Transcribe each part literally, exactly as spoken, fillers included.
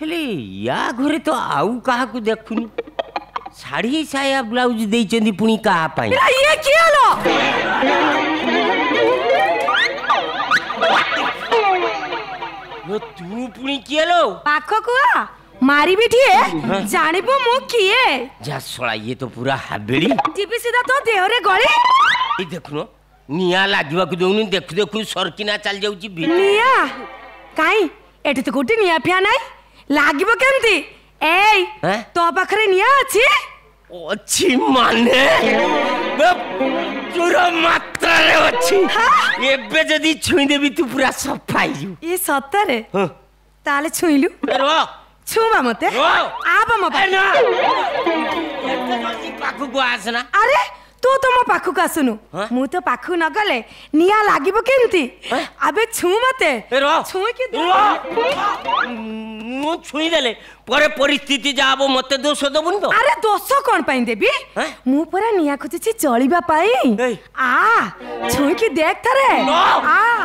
हेले या घरे तो आउ कहा को देखुनी साड़ी साया ब्लाउज देइचंदी पुणी कहा पाई ये किया लो यो तू पुणी किए लो पाखो कुआ मारी भी ठिए जानिबो मु किए जा सोला ये तो पूरा हाबेली जीबी सीधा तो देहरे गळे ई देखनो निया लागिबा को दोनी देखु देखु सरकिना चल जाउची निया काई एठी तो कोटी निया फिया नाही लागिबो केमती एई तो पाखरे निया अछि अछि माने पूरा मात्रा रे अछि एबे जदी छुई देबी तू पूरा सफाई जू ई सतरे ताले छुईलु रो छुमा मते आबा म पाखु को आसना अरे तू तो मो पाखु का सुनु मु तो पाखु न गले निया लागिबो केमती अबे छु मते छुई के मु छुई देले परे परिस्थिति जाबो मते दोष दबुन तो अरे दोष कोन पाइन देबी मु परा निया खोजछि चलिबा पाई आ छुई के देख थरे आ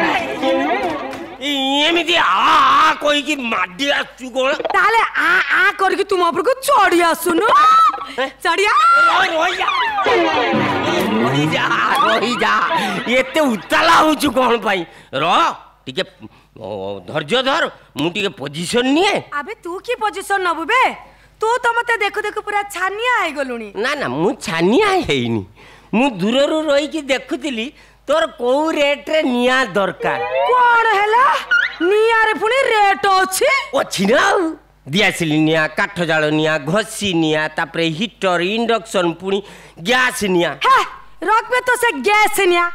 एमिति आ आ कोई की माडी आसु कोन ताले आ आ कर के तुम ऊपर को चढ़ी आसुनु चढ़िया रोई जा रोई जा रोई जा एते उतला होचु कोन पाई रो टिके धैर्य धर मु टिके पोजीशन निए अबे तू की पोजीशन नबु बे तू तो मते देखो देखो पूरा छानिया आइ गलुनी ना ना मु छानिया हेइनी मु दूररु रोई की देखुतिली तोर को रेट रे निया दरकार कोन हैला निया रे पुनी रेट अछि अछि ना दियासिली निया काठ जाळ निया घसी निया तापरे हीटर इंडक्शन पुनी गैस निया हे रख पे तो से गैस निया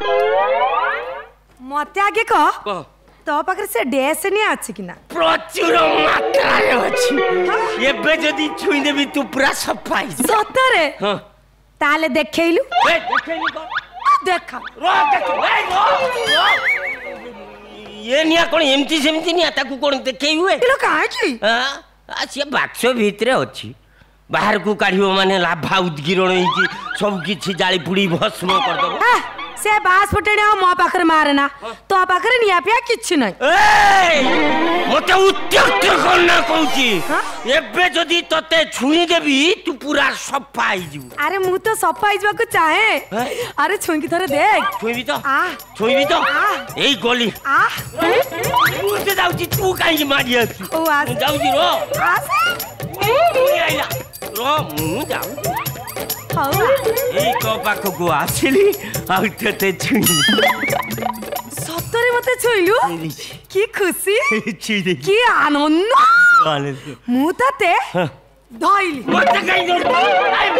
मते आगे को तो पाखरे से डैस निया अछि किना प्रचुर मात्रा रे अछि एबे जदी छुई देबी तू पूरा सफाई सतरे हां ताले देखैलु ए देखैलु को देखा रो देख ए रो ये निया कोन एमती सेमती निया ताकू कोन देखै हुए इलो काहे की हां से बाक्स भितरे अछि बाहर को काढियो माने लाभा उद्गिरण ही की सब किछि जाली पुडी भस्म कर दबो से बास फटेने मो पाखरे मारना तो पाखरे निया पिया किछ नै ए मते उत्त्यक्त करना कहूची एबे जदी तते छुई देबी तू पूरा सफाई जू अरे मु तो सफाई जवा को चाहे अरे छुई की थरे देख छुईबी तो आ छुईबी तो एई गली आ तू से जाउची तू काई मारिया ओ आ जाउची रो आ आइला रो मु जाउ এই তো পাখকু আসিলি আর তেতে ছুঁই সত্যরে মতে ছুঁইলু কি খুশি ছুঁই দেখি কি আনন্দ আনন্দ মু তাতে ধইলি মতে কাই দর আই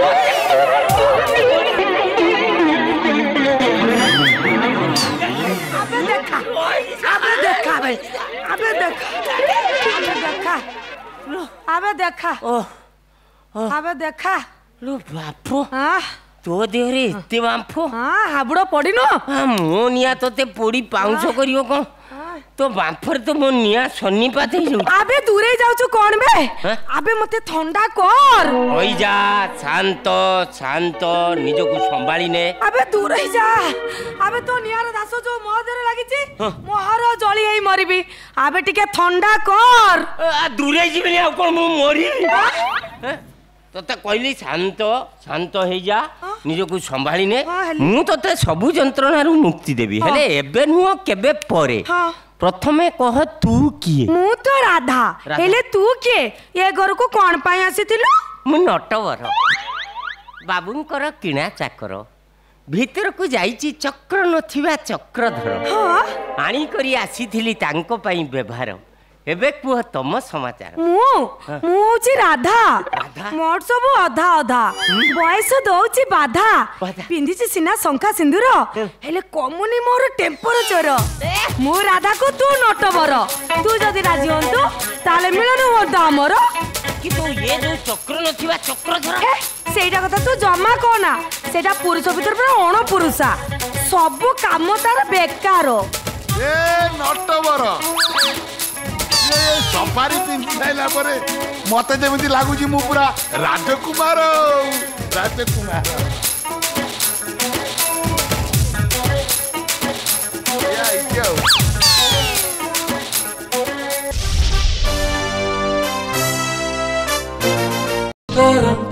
আবে দেখা আবে দেখা ভাই আবে দেখা আবে দেখা আবে দেখা ও আবে দেখা लो बापो हां तो देहरे एते बांफो हां हाबुडो पडिनो हां मो निया तते पोडी पाउंस करियो को तो बांफर तो मो निया सन्नी पाते जाउ आबे दूरे जाउछु कोन बे आबे मते ठंडा कर होई जा शांत शांत निजो को संभाली ने आबे दूरे जा आबे तो नियार दासो जो मोहदरे लागिची मोहर जळी हेई मरिबी आबे टिके ठंडा कर आ दूरे जीबनी आ कोन मो मरी तते कहली शांत शांत हे जा निजो को संभाली ने मु तते सबु जंत्रणा रु मुक्ति देबी हेले एबे नुओ केबे परे प्रथमे कह तू किए मु तो राधा हेले तू किए ये घर को कोन पाई आसीतिलु मु नटवर बाबूंकर किणा चाकर भीतर को जाईची चक्र नथिबा चक्रधर हां आनी करी आसीथिली तांको पई व्यवहार एबे कुह तम समाचार मु मु होची राधा मोर सब आधा आधा बयस दोची बाधा पिंदिची सिना शंका सिंदूर हेले कमुनी मोर टेम्परेचर मु राधा को तू नटवर तू जदी राजी होंतु ताले मिलन होता हमर कि तो ये जो चक्र नथिबा चक्रधर सेटा कथा तू जमा कोना सेटा पुरुष भीतर पर अण पुरुषा सब काम तार बेकार ए नटवर सफारी पिंधि साइला परे मते जेमिति लागुची मु पूरा राजकुमार राजकुमार या इयो Let 'em